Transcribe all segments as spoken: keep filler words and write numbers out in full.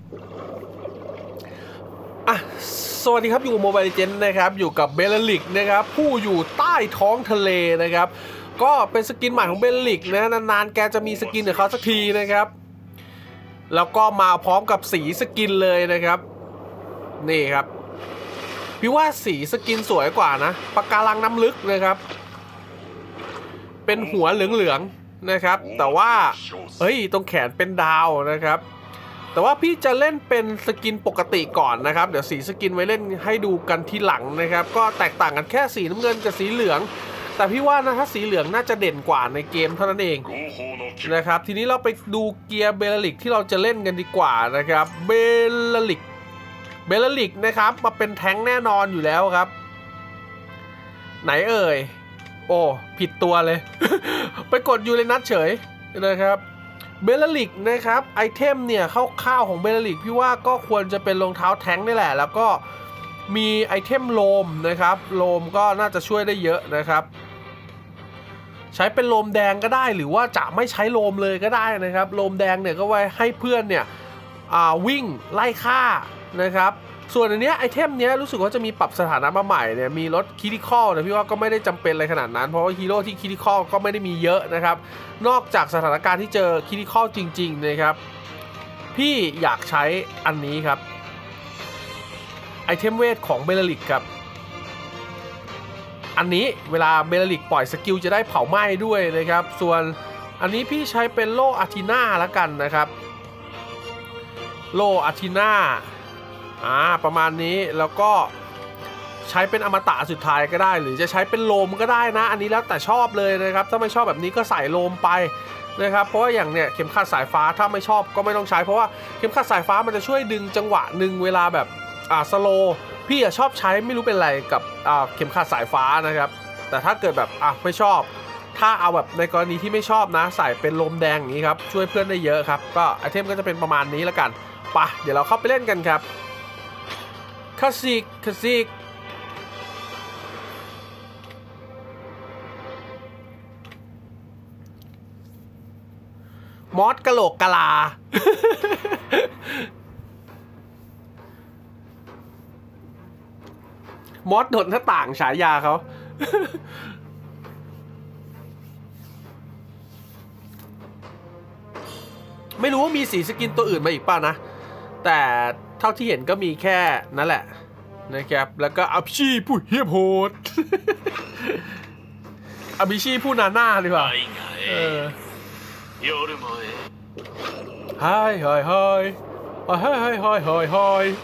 อ่ะสวัสดีครับอยู่กับโมบายเลเจนด์นะครับอยู่กับเบลลิกนะครับผู้อยู่ใต้ท้องทะเลนะครับก็เป็นสกินใหม่ของเบลลิกนะนานๆแกจะมีสกินของเขาสักทีนะครับแล้วก็มาพร้อมกับสีสกินเลยนะครับนี่ครับพี่ว่าสีสกินสวยกว่านะปะการังน้ำลึกนะครับเป็นหัวเหลืองๆนะครับแต่ว่าเฮ้ยตรงแขนเป็นดาวนะครับแต่ว่าพี่จะเล่นเป็นสกินปกติก่อนนะครับเดี๋ยวสีสกินไว้เล่นให้ดูกันทีหลังนะครับก็แตกต่างกันแค่สีน้ำเงินกับสีเหลืองแต่พี่ว่านะถ้าสีเหลืองน่าจะเด่นกว่าในเกมเท่านั้นเองนะครับทีนี้เราไปดูเกียร์เบลลิกที่เราจะเล่นกันดีกว่านะครับเบลลิกเบลลิกนะครับมาเป็นแท้งแน่นอนอยู่แล้วครับไหนเอ่ยโอ้ผิดตัวเลย ไปกดยูเรนัสเฉยนะครับเบลลิกนะครับไอเทมเนี่ยข้าวๆของเบลลิกพี่ว่าก็ควรจะเป็นรองเท้าแท้งนี่แหละแล้วก็มีไอเทมโลมนะครับโลมก็น่าจะช่วยได้เยอะนะครับใช้เป็นโลมแดงก็ได้หรือว่าจะไม่ใช้โลมเลยก็ได้นะครับโลมแดงเนี่ยก็ไว้ให้เพื่อนเนี่ยวิ่งไล่ฆ่านะครับส่วนอันเนี้ยไอเทมเนี้ยรู้สึกว่าจะมีปรับสถานะมาใหม่เนี่ยมีลดคิริคอลแต่พี่ว่าก็ไม่ได้จำเป็นอะไรขนาดนั้นเพราะว่าฮีโร่ที่คิริคอลก็ไม่ได้มีเยอะนะครับนอกจากสถานการณ์ที่เจอคิริคอลจริงๆนะครับพี่อยากใช้อันนี้ครับไอเทมเวทของเบลลิกครับอันนี้เวลาเบลลิกปล่อยสกิลจะได้เผาไหม้ด้วยนะครับส่วนอันนี้พี่ใช้เป็นโล่อาทิน่าแล้วกันนะครับโล่อาทิน่าอ่าประมาณนี้แล้วก็ใช้เป็นอมตะสุดท้ายก็ได้หรือจะใช้เป็นโลมก็ได้นะอันนี้แล้วแต่ชอบเลยนะครับถ้าไม่ชอบแบบนี้ก็ใส่โลมไปนะครับเพราะว่าอย่างเนี้ยเข็มขัดสายฟ้าถ้าไม่ชอบก็ไม่ต้องใช้เพราะว่าเข็มขัดสายฟ้ามันจะช่วยดึงจังหวะหนึ่งเวลาแบบอ่าสโลพี่อะชอบใช้ไม่รู้เป็นไรกับอ่าเข็มขัดสายฟ้านะครับแต่ถ้าเกิดแบบอ่ะไม่ชอบถ้าเอาแบบในกรณีที่ไม่ชอบนะใส่เป็นโลมแดงอย่างนี้ครับช่วยเพื่อนได้เยอะครับก็ไอเทมก็จะเป็นประมาณนี้แล้วกันไปเดี๋ยวเราเข้าไปเล่นกันครับคาซิกคาซิกมอสกะโหลกกะลามอสโดดหน้าต่างฉายาเขา ไม่รู้ว่ามีสีสกินตัวอื่นมาอีกป่ะนะแต่เท่าที่เห็นก็มีแค่นั่นแหละนะครับแล้วก็อับชีผู้เฮี้ยโหด อับชีผู้นาหน้าดีกว่าเออไฮไฮไฮไฮไฮไฮไฮไฮ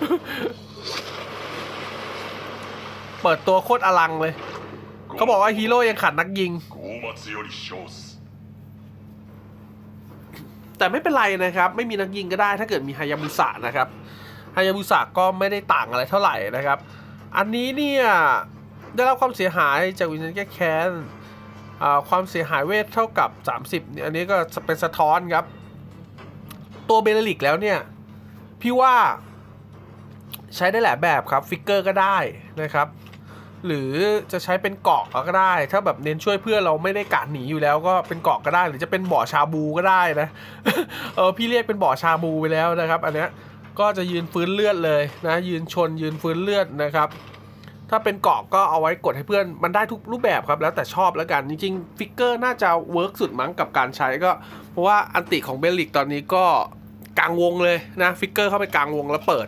เปิดตัวโคตรอลังเลยเขาบอกว่าฮีโร่ยังขาดนักยิงแต่ไม่เป็นไรนะครับไม่มีนักยิงก็ได้ถ้าเกิดมีฮายาบุสะนะครับฮายาบุสะก็ไม่ได้ต่างอะไรเท่าไหร่นะครับอันนี้เนี่ยได้รับความเสียหายจากวิญญาณแก้แค้นความเสียหายเวทเท่ากับสามสิบอันนี้ก็เป็นสะท้อนครับตัวเบลลิกแล้วเนี่ยพี่ว่าใช้ได้หลายแบบครับฟิกเกอร์ก็ได้นะครับหรือจะใช้เป็นเกาะก็ได้ถ้าแบบเน้นช่วยเพื่อนเราไม่ได้กะหนีอยู่แล้วก็เป็นเกาะก็ได้หรือจะเป็นบ่อชาบูก็ได้นะ เออพี่เรียกเป็นบ่อชาบูไปแล้วนะครับอันเนี้ยก็จะยืนฟื้นเลือดเลยนะยืนชนยืนฟื้นเลือดนะครับถ้าเป็นเกาะก็เอาไว้กดให้เพื่อนมันได้ทุกรูปแบบครับแล้วแต่ชอบแล้วกันจริงๆฟิกเกอร์น่าจะเวิร์กสุดมั้งกับการใช้ก็เพราะว่าอันติของเบลลิกตอนนี้ก็กลางวงเลยนะฟิกเกอร์เข้าไปกลางวงแล้วเปิด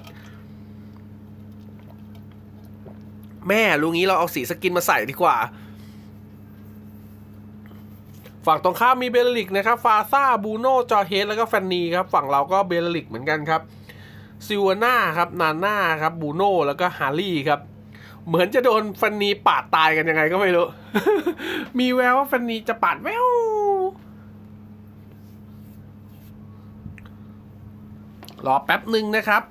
แม่ลุงนี้เราเอาสีสกินมาใส่ดีกว่าฝั่งตรงข้ามมีเบลลิกนะครับฟาซ่าบูโน่จอเฮดแล้วก็แฟนนีครับฝั่งเราก็เบลลิกเหมือนกันครับซิวาน่าครับนาน่าครับบูโน่แล้วก็ฮารี่ครับเหมือนจะโดนแฟนนีปาดตายกันยังไงก็ไม่รู้ มีแววว่าแฟนนีจะปาดแววรอแป๊บหนึ่งนะครับ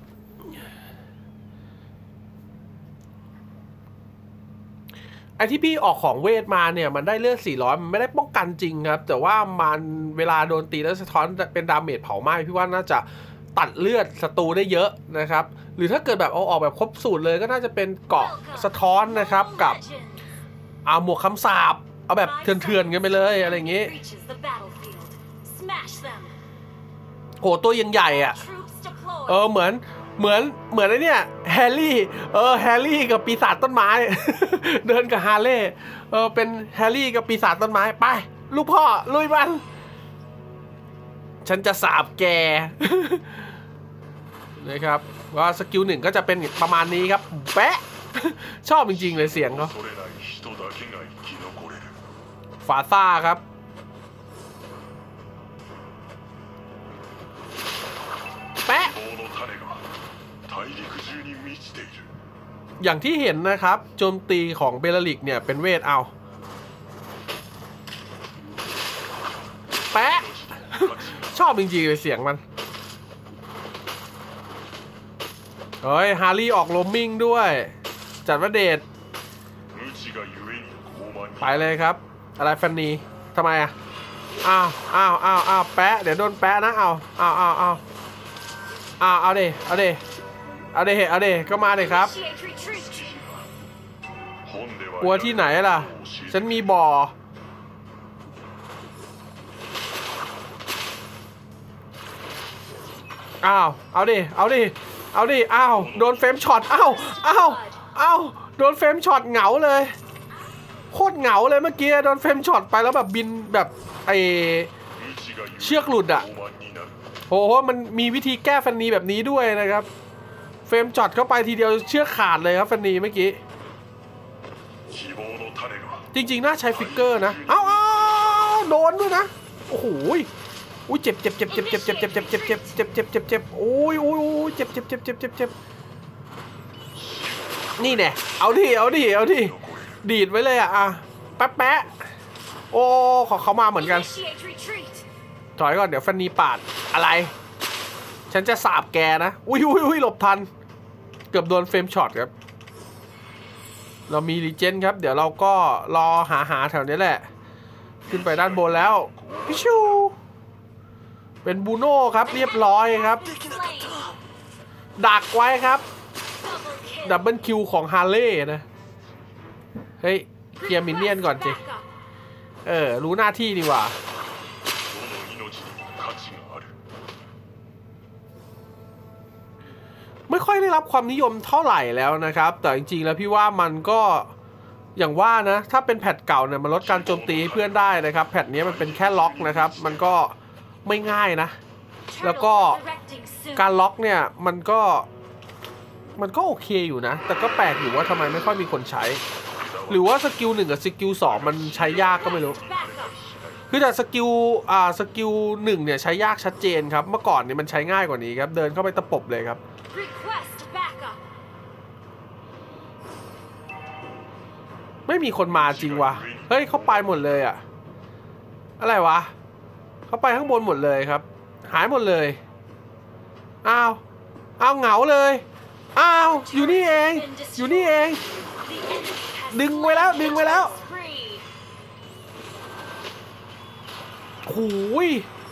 ไอที่พี่ออกของเวทมาเนี่ยมันได้เลือดสี่ร้อยมันไม่ได้ป้องกันจริงครับแต่ว่ามันเวลาโดนตีแล้วสะท้อนเป็นดาเมจเผาไหม้พี่ว่าน่าจะตัดเลือดศัตรูได้เยอะนะครับหรือถ้าเกิดแบบเอาออกแบบครบสูตรเลยก็น่าจะเป็นเกาะสะท้อนนะครับกับเอาหมวกคำสาปเอาแบบเถื่อนๆกันไปเลยอะไรอย่างงี้โหตัวยังใหญ่อ่ะเออเหมือนเหมือนเหมือนไอ้เนี่ยแฮร์รี่เออแฮร์รี่กับปีศาจต้นไม้ เดินกับฮาร์เล่เออเป็นแฮร์รี่กับปีศาจต้นไม้ไปลูกพ่อลุยมันฉันจะสาบแก นะครับว่าสกิลหนึ่งก็จะเป็นประมาณนี้ครับแปะ ชอบจริงๆเลยเสียงเขาฟาซ่าครับแปะอย่างที่เห็นนะครับโจมตีของเบลลิกเนี่ยเป็นเวทเอาแปะ ชอบจริงๆเลยเสียงมันเฮ้ยฮาร์รี่ออกโรมมิ่งด้วยจัดว่าเดทไปเลยครับอะไรแฟนนีทำไมอ่ะอ้าวอ้าวอ้าวอ้าวแปะเดี๋ยวโดนแปะนะเอาอ้าวอ้าวอ้าวอ้าวเอาเดเอาเดเอาเดเอาเดก็มาเลยครับกลัวที่ไหนล่ะฉันมีบ่ออ้าวเอาดิเอาดิเอาดิอ้าวโดนเฟรมช็อตอ้าวอ้าวอ้าวโดนเฟรมช็อตเหงาเลยโคตรเหงาเลยเมื่อกี้โดนเฟรมช็อตไปแล้วแบบบินแบบไอเชือกหลุดอ่ะโอ้โหมันมีวิธีแก้ฟันนีแบบนี้ด้วยนะครับเฟรมช็อตเข้าไปทีเดียวเชือกขาดเลยครับฟันนีเมื่อกี้จริงๆน่าใช้ฟิกเกอร์นะเอ้าโดนด้วยนะโอ้โหอุ้ยเจ็บเจ็บเจ็บเจ็บเจ็บเจ็บเจ็บเจ็บเจ็บเจ็บเจ็บเจ็บเจ็บเจ็บโอ้ยโอ้ยเจ็บเจ็บเจ็บเจ็บเจ็บเจ็บนี่แน่เอาดิเอาดิเอาดิดีดไว้เลยอ่ะอ่ะแป๊ะแป๊ะโอ้ขอเขามาเหมือนกันถอยก่อนเดี๋ยวฟันนีปาดอะไรฉันจะสาบแกนะอุ้ยอุ้ยอุ้ยหลบทันเกือบโดนเฟรมช็อตครับเรามีรีเจนครับเดี๋ยวเราก็รอหาหาแถวนี้แหละขึ้นไปด้านบนแล้วพิชูเป็นบูโน่ครับเรียบร้อยครับดักไว้ครับดับเบิลคิวของฮาร์เล่นะเฮ้ยเคลียร์มินเนี่ยนก่อนสิเออรู้หน้าที่ดีกว่าไม่ค่อยได้รับความนิยมเท่าไหร่แล้วนะครับแต่จริงๆแล้วพี่ว่ามันก็อย่างว่านะถ้าเป็นแพทเก่าเนี่ยมันลดการโจมตีให้เพื่อนได้นะครับแพทนี้มันเป็นแค่ล็อกนะครับมันก็ไม่ง่ายนะแล้วก็การล็อกเนี่ยมันก็มันก็โอเคอยู่นะแต่ก็แปลกอยู่ว่าทำไมไม่ค่อยมีคนใช้หรือว่าสกิลหนึ่งกับสกิลสองมันใช้ยากก็ไม่รู้คือแต่สกิลอ่าสกิลหนึ่งเนี่ยใช้ยากชัดเจนครับเมื่อก่อนเนี่ยมันใช้ง่ายกว่านี้ครับเดินเข้าไปตะปบเลยครับไม่มีคนมาจริงวะเฮ้ยเขาไปหมดเลยอะอะไรวะเขาไปข้างบนหมดเลยครับหายหมดเลยอ้าวอ้าวเหงาเลยอ้าวอยู่นี่เองอยู่นี่เองดึงไว้แล้วดึงไว้แล้วโอ้ย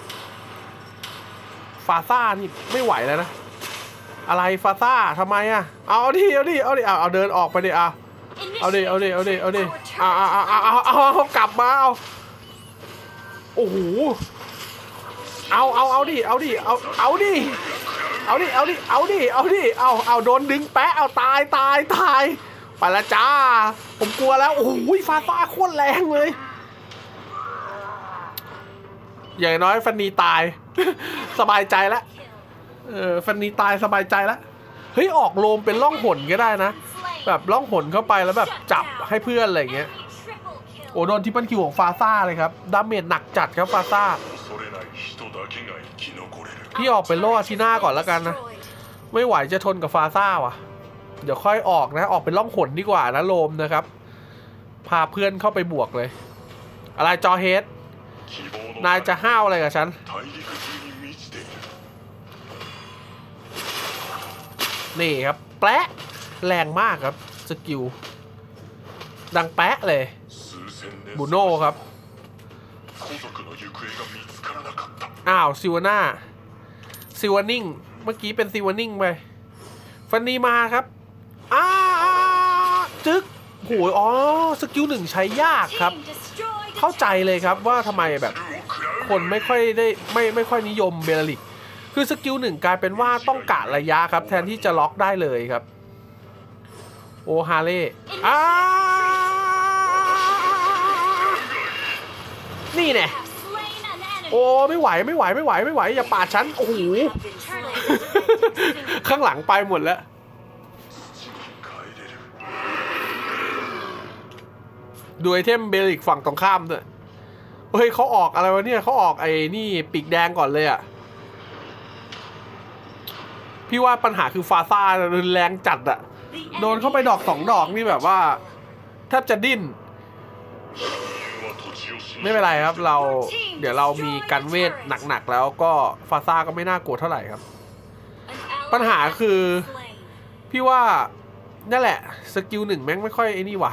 ฟาซ่านี่ไม่ไหวแล้วนะอะไรฟาซ่าทำไมอะเอาดิเอาดิเอาดิเอาเอาเดินออกไปดิเอาเอาดิเอาดิเอาดิเอาดิเอาเอาเอาเอาเอาเอากลับมาเอาโอ้โหเอาเอาเอาดิเอาดิเอาเอาดิเอาดิเอาดิเอาดิเอาดิเอาเอาโดนดึงแปะเอาตายตายตายไปละจ้าผมกลัวแล้วโอ้โหฟาซ่าโคตรแรงเลยอย่างน้อยฟันนีตายสบายใจแล้วเออฟันนีตายสบายใจแล้วเฮ้ยออกโลมเป็นล่องหนก็ได้นะแบบล่องหนเข้าไปแล้วแบบจับให้เพื่อนอะไรอย่างเงี้ยโอ้โดนทิปเปิลคิวของฟาซ่าเลยครับดาเมจหนักจัดครับฟาซ่าพี่ออกเป็นโลอาชิน่าก่อนแล้วกันนะไม่ไหวจะทนกับฟาซ่าว่ะเดี๋ยวค่อยออกนะออกเป็นล่องหนดีกว่านะโลมนะครับพาเพื่อนเข้าไปบวกเลยอะไรจอเฮดนายจะห้าวอะไรกับฉันนี่ครับแปะแรงมากครับสกิลดังแปะเลยบูโน่ครับอ้าวซิวาน่าซิวานิ่งเมื่อกี้เป็นซิวานิ่งไปฟันนีมาครับอ้าจึ๊กโหอ๋อสกิลหนึ่งใช้ยากครับเข้าใจเลยครับว่าทำไมแบบคนไม่ค่อยได้ไม่ไม่ค่อยนิยมเบลลิกคือสกิลหนึ่งกลายเป็นว่าต้องกะระยะครับแทนที่จะล็อกได้เลยครับโอฮาเล่อ้านี่แน่โอ้ไม่ไหวไม่ไหวไม่ไหวไม่ไหวอย่าปาดฉันโอ้โห ข้างหลังไปหมดแล้วดูไอเทมเบลิกฝั่งตรงข้ามด้วยเฮ้ยเขาออกอะไรวะเนี่ยเขาออกไอ้นี่ปีกแดงก่อนเลยอ่ะพี่ว่าปัญหาคือฟาซ่ารุนแรงจัดอะโดนเข้าไปดอกสองดอกนี่แบบว่าแทบจะดิ้นไม่เป็นไรครับเราเดี๋ยวเรามีกันเวทหนักๆแล้วก็ฟาซ่าก็ไม่น่ากลัวเท่าไหร่ครับปัญหาคือพี่ว่านั่นแหละสกิลหนึ่งแม่งไม่ค่อยไอ้นี่ว่ะ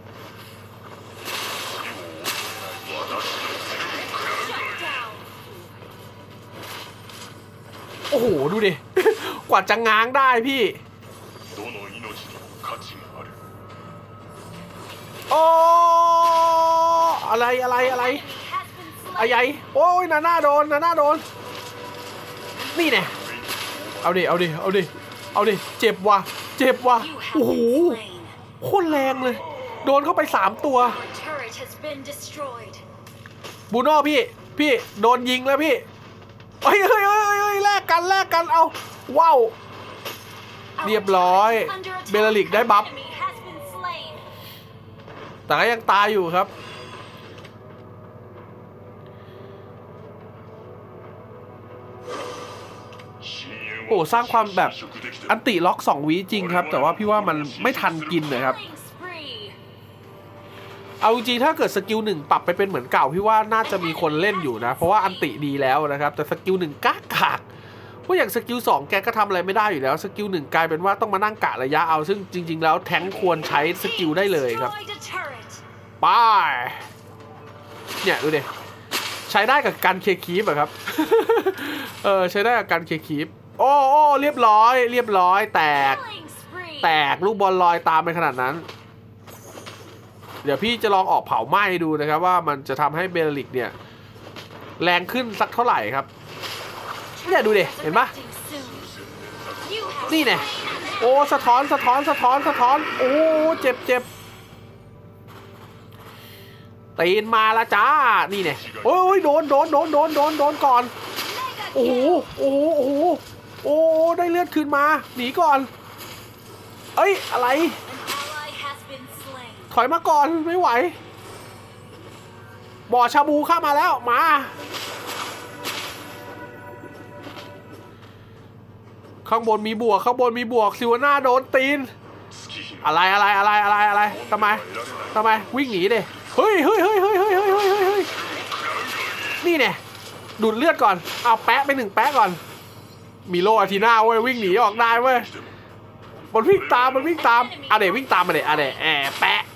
โอ้โหดูดิ กว่าจะง้างได้พี่โอ้อะไรอะไรอะไรอะไรโอ้ยนาน่าโดนนาน่าโดนนี่แน่เอาดิเอาดิเอาดิเอาดิเจ็บว่ะเจ็บว่ะโอ้โหโคตรแรงเลยโดนเข้าไปสามตัวบูโน่พี่พี่โดนยิงแล้วพี่เฮ้ยเฮ้ยเฮ้ยเฮ้ยแลกกันแลกกันเอาว้าวเรียบร้อยเบลลิกได้บัฟแต่ก็ยังตายอยู่ครับโอ้สร้างความแบบอันติล็อกสองวิจริงครับแต่ว่าพี่ว่ามันไม่ทันกินนะครับเอาจริงถ้าเกิดสกิลหนึ่งปรับไปเป็นเหมือนเก่าพี่ว่าน่าจะมีคนเล่นอยู่นะเพราะว่าอันติดีแล้วนะครับแต่สกิลหนึ่งกากากเพราะอย่างสกิลสองแกก็ทำอะไรไม่ได้อยู่แล้วสกิลหนึ่งกลายเป็นว่าต้องมานั่งกะระยะเอาซึ่งจริงๆแล้วแทงควรใช้สกิลได้เลยครับไปเนี่ยดูดิใช้ได้กับการเคคีฟอะครับ เออใช้ได้กับการเคคีฟโอ้โอ้เรียบร้อยเรียบร้อยแตกแตกลูกบอลลอยตามไปขนาดนั้นเดี๋ยวพี่จะลองออกเผาไหม้ดูนะครับว่ามันจะทำให้เบลลิกเนี่ยแรงขึ้นสักเท่าไหร่ครับเนี่ยดูดิเห็นปะนี่เนี่ยโอ้สะท้อนสะท้อนสะท้อนสะท้อนโอ้เจ็บเจ็บตีนมาละจ้านี่เนี่ยโอ้ยโดนโดนโดนโดนโดนโดนก่อนโอ้โหโอ้โหโอ้โหโอ้ได้เลือดคืนมาหนีก่อนเอ้ยอะไรถอยมาก่อนไม่ไหวบ่อชาบูเข้ามาแล้วมาข้างบนมีบวกข้างบนมีบวกซิวาน่าโดนตีนอะไรอะไรอะไรอะไรอะไรทำไมทำไมวิ่งหนีดิเฮ้ยเฮ้ยเฮ้ยเฮ้ยเฮ้ยเฮ้ยเฮ้ยเฮ้ยนี่เนี่ยดูดเลือดก่อนเอาแปะไปหนึ่งแปะก่อนมีโลอาทีน่าเว้ยวิ่งหนีออกได้เว้ยมันวิ่งตามมันวิ่งตามอะเดี๋ยววิ่งตามมาเดี๋ยวอะเดี๋ยวแอบแปะ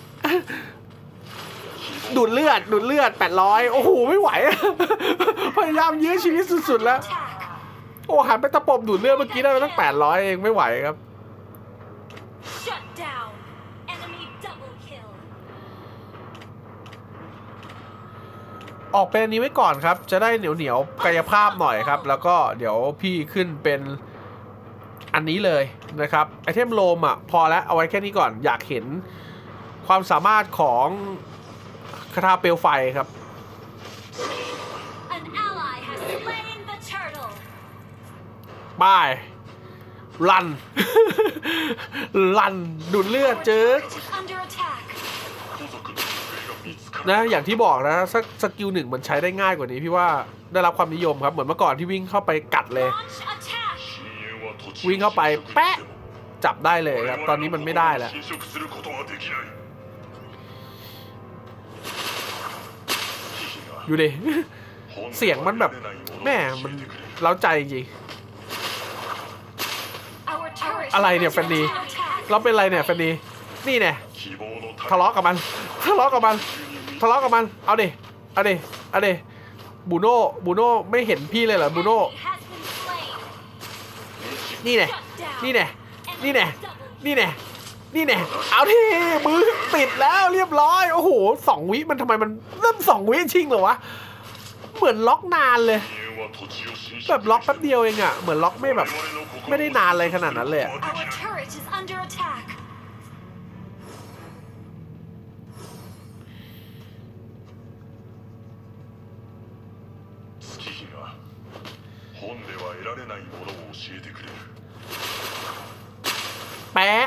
ดูดเลือดดูดเลือดแปดร้อยโอ้โหไม่ไหวพยายามยื้อชีวิตสุดๆแล้วโอ้หันไปตะปบดูดเลือดเมื่อกี้ได้ไปตั้งแปดร้อยเองไม่ไหวครับออกเป็นอันนี้ไว้ก่อนครับจะได้เหนียวเหนียวกายภาพหน่อยครับแล้วก็เดี๋ยวพี่ขึ้นเป็นอันนี้เลยนะครับไอเทมโลมอ่ะพอแล้วเอาไว้แค่นี้ก่อนอยากเห็นความสามารถของคาถาเปลวไฟครับบายรัน รันดูดเลือดเจอนะอย่างที่บอกนะสักสกิลหนึ่งมันใช้ได้ง่ายกว่านี้พี่ว่าได้รับความนิยมครับเหมือนเมื่อก่อนที่วิ่งเข้าไปกัดเลยวิ่งเข้าไปแปะจับได้เลยครับตอนนี้มันไม่ได้แล้วอยู่ดิ เสียงมันแบบแม่มันเล้าใจจริงอะไรเนี่ยแฟนนีเราเป็นอะไรเนี่ยแฟนนีนี่เนี่ยทะเลาะกับมันทะเลาะกับมันทะเลาะกับมันเอาดิเอาดิเอาดิบูโน่บูโน่ไม่เห็นพี่เลยเหรอบูโน่นี่เนี่ยนี่เนี่ยนี่เนี่ยนี่เนี่ยนี่เนี่ยเอาที่มือปิดแล้วเรียบร้อยโอ้โหสองวิมันทำไมมันเริ่มสองวิชิงเหรอวะเหมือนล็อกนานเลยแบบล็อกแป๊บเดียวเองอะเหมือนล็อกไม่แบบไม่ได้นานเลยขนาดนั้นเลยแปะ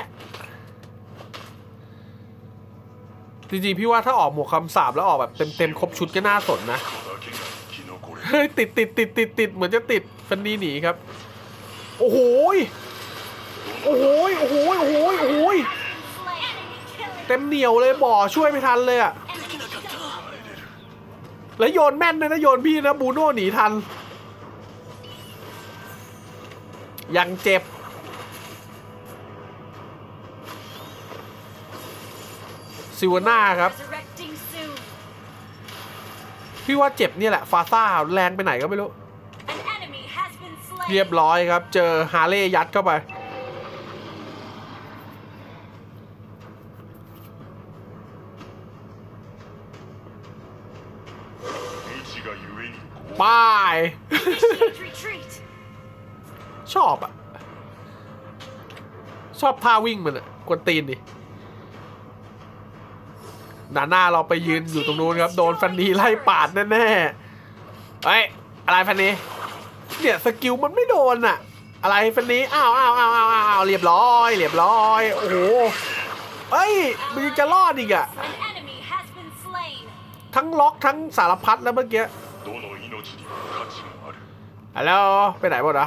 จริงๆพี่ว่าถ้าออกหมวกคำสาปแล้วออกแบบเต็มๆครบชุดก็น่าสนนะเฮ้ยติดติดติดติดติดเหมือนจะติดฟันนีหนีครับโอ้โหโอ้โหโอ้โหโอ้โหโอ้โหเต็มเหนียวเลยบ่อช่วยไม่ทันเลยอะแล้วโยนแม่นเลยนะโยนพี่นะบูโน่หนีทันยังเจ็บซิวาน่าครับพี่ว่าเจ็บเนี่ยแหละฟาซ่าแรงไปไหนก็ไม่รู้เรียบร้อยครับเจอฮาร์เลย์ยัดเข้าไปป้ายชอบอ่ะชอบท่าวิ่งมันอ่ะกวนตีนดิหน้าหน้าเราไปยืนอยู่ตรงนู้นครับโดนฟันนีไล่ปาดแน่ๆเฮ้ยอะไรฟันนีเนี่ยสกิลมันไม่โดนอ่ะอะไรฟันนีอ้าวอ้าวอ้าวอ้าวอ้าวเรียบร้อยเรียบร้อยโอ้โหเฮ้ยมันจะรอดอีกอ่ะทั้งล็อกทั้งสารพัดแล้วเมื่อกี้ฮัลโหลไปไหนหมดอ่ะ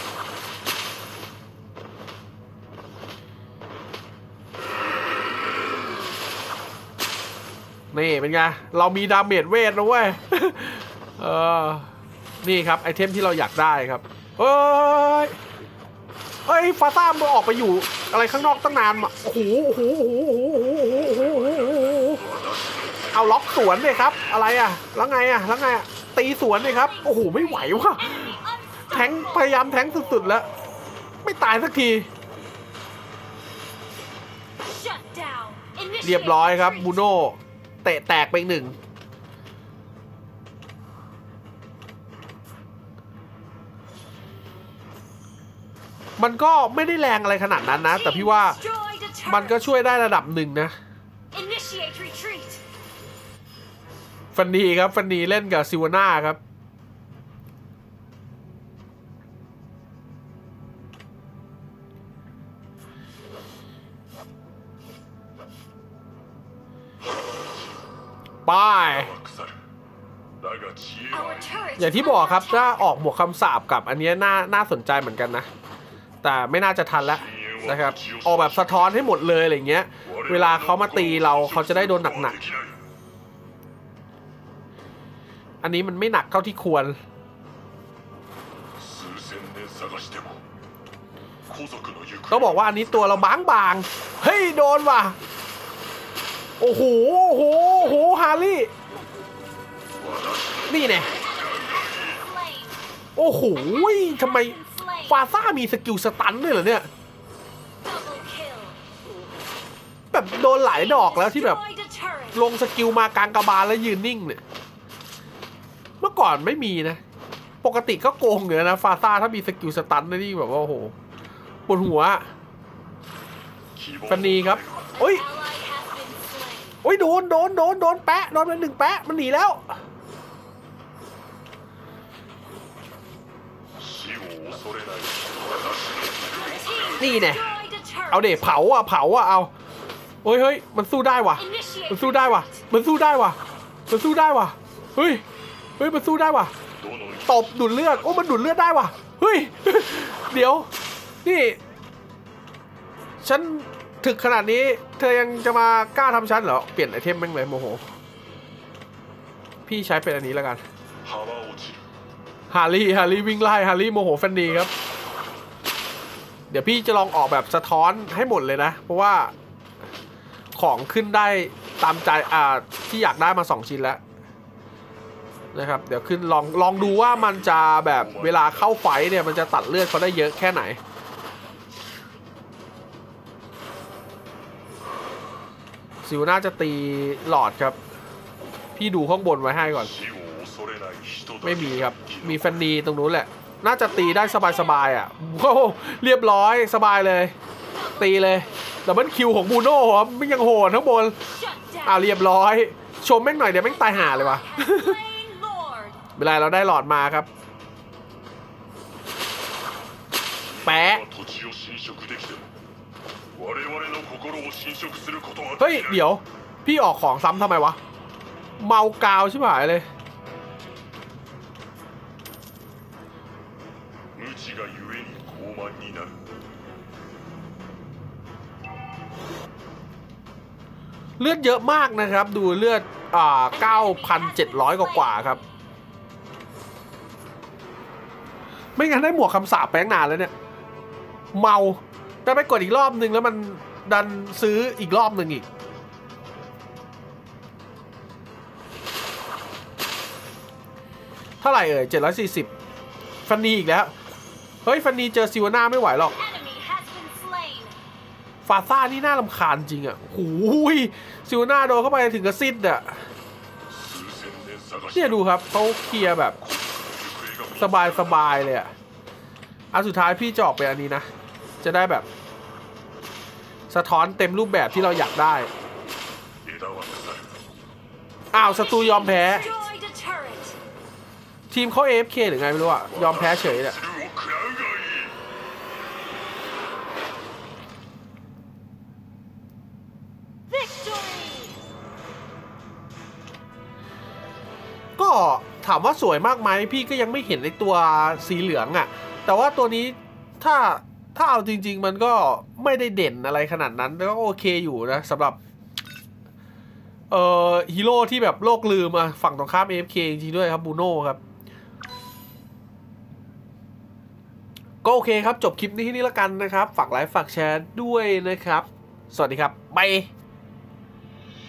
นี่เป็นไงเรามีดาเมจเวทนะเว้ยเออนี่ครับไอเทมที่เราอยากได้ครับเฮ้ยเฮ้ยฟาซ่ามันออกไปอยู่อะไรข้างนอกตั้งนานมาโอ้โหโอ้โหโอ้โหโอ้โหโอ้โหเอาล็อกสวนเลยครับอะไรอ่ะแล้วไงอ่ะแล้วไงอ่ะตีสวนเลยครับโอ้โหไม่ไหวว่ะแทงพยายามแทงสุดๆแล้วไม่ตายสักทีเรียบร้อยครับบูโน่เตะแตกไปอีกหนึ่งมันก็ไม่ได้แรงอะไรขนาดนั้นนะแต่พี่ว่ามันก็ช่วยได้ระดับหนึ่งนะฟันนีครับฟันนีเล่นกับซิวาน่าครับป้ายอย่างที่บอกครับถ้าออกหมวกคำสาปกับอันนี้น่าน่าสนใจเหมือนกันนะแต่ไม่น่าจะทันแล้วนะครับออกแบบสะท้อนให้หมดเลยอะไรเงี้ยเวลาเขามาตีเราเขาจะได้โดนหนักๆอันนี้มันไม่หนักเท่าที่ควรต้องบอกว่าอันนี้ตัวเราบางบางเฮ้ยโดนว่ะโอ้โหโอ้โหโอ้โหฮาร์ลี่นี่แน่โอ้โหทำไมฟาซ่ามีสกิลสตันด้วยเหรอเนี่ยแบบโดนหลายดอกแล้วที่แบบลงสกิลมากลางกระบาลแล้วยืนนิ่งเนี่ยเมื่อก่อนไม่มีนะปกติก็โกงเลยนะฟาซ่าถ้ามีสกิลสตันนี่แบบว่าโอ้โหปวดหัวฟันนีครับโอ้ยโอ้ยโดนโดนโดนโดนแปะโดนเป็นหนึ่งแปะมันหนีแล้วนี่แน่เอาเด็กเผาอ่ะเผาอ่ะเอาเฮ้ยเฮ้ยมันสู้ได้ว่ะมันสู้ได้ว่ะมันสู้ได้ว่ะมันสู้ได้ว่ะเฮ้ยเฮ้ยมันสู้ได้ว่ะตบดูดเลือดโอ้มันดูดเลือดได้ว่ะเฮ้ยเดี๋ยวนี่ฉันถึกขนาดนี้เธอยังจะมากล้าทำฉันเหรอเปลี่ยนไอเทมแม่งเลยโมโหพี่ใช้เป็นอันนี้แล้วกันฮาร์ลี่ฮาร์ลี่วิ่งไล่ฮาร์ลี่โมโหฟันนีครับเดี๋ยวพี่จะลองออกแบบสะท้อนให้หมดเลยนะเพราะว่าของขึ้นได้ตามใจอ่าที่อยากได้มาสองชิ้นแล้วนะครับเดี๋ยวขึ้นลองลองดูว่ามันจะแบบเวลาเข้าไฟเนี่ยมันจะตัดเลือดเขาได้เยอะแค่ไหนซิวน่าจะตีหลอดครับพี่ดูข้างบนไว้ให้ก่อนไม่มีครับมีแฟนนีตรงนู้นแหละน่าจะตีได้สบายๆอ่ะโอ้เรียบร้อยสบายเลยตีเลยแต่มันคิวของบูโน่ครับมันยังโหดทั้งบนอ้าวเรียบร้อยชมแม่งหน่อยเดี๋ยวแม่งตายห่าเลยวะเวลาเราได้หลอดมาครับแปะเฮ้ยเดี๋ยวพี่ออกของซ้ำทำไมวะเมากาวใช่ไหมเลยเลือดเยอะมากนะครับดูเลือดอ่า เก้าพันเจ็ดร้อย กว่าๆครับไม่งั้นได้หมวกคำสาปแป้งนานแล้วเนี่ยเมาแต่ไปกดอีกรอบนึงแล้วมันดันซื้ออีกรอบหนึ่งอีกเท่าไหร่เอ่ยเจ็ดร้อยสี่สิบฟันนีอีกแล้วเฮ้ยฟันนีเจอซิวาน่าไม่ไหวหรอกฟาซ่านี่น่ารำคาญจริงอ่ะหูยซิวาน่าโดนเข้าไปถึงกระซิดอ่ะเนี่ยดูครับเขาเคลียร์แบบสบายๆเลยอ่ะอันสุดท้ายพี่จะออกไปอันนี้นะจะได้แบบสะท้อนเต็มรูปแบบที่เราอยากได้อ้าวศัตรูยอมแพ้ทีมเขา เอ เอฟ เค หรือไงไม่รู้อะยอมแพ้เฉยเนี่ยก็ถามว่าสวยมากไหมพี่ก็ยังไม่เห็นในตัวสีเหลืองอะแต่ว่าตัวนี้ถ้าถ้าเอาจริงๆมันก็ไม่ได้เด่นอะไรขนาดนั้นแล้วก็โอเคอยู่นะสำหรับเอ่อฮีโร่ที่แบบโลกลืมอะฝั่งตรงข้าม เอ เอฟ เค จริงๆด้วยครับบูโน่ครับก็โอเคครับจบคลิปนี้ที่นี่แล้วกันนะครับฝากไลค์ฝากแชร์ด้วยนะครับสวัสดีครับบาย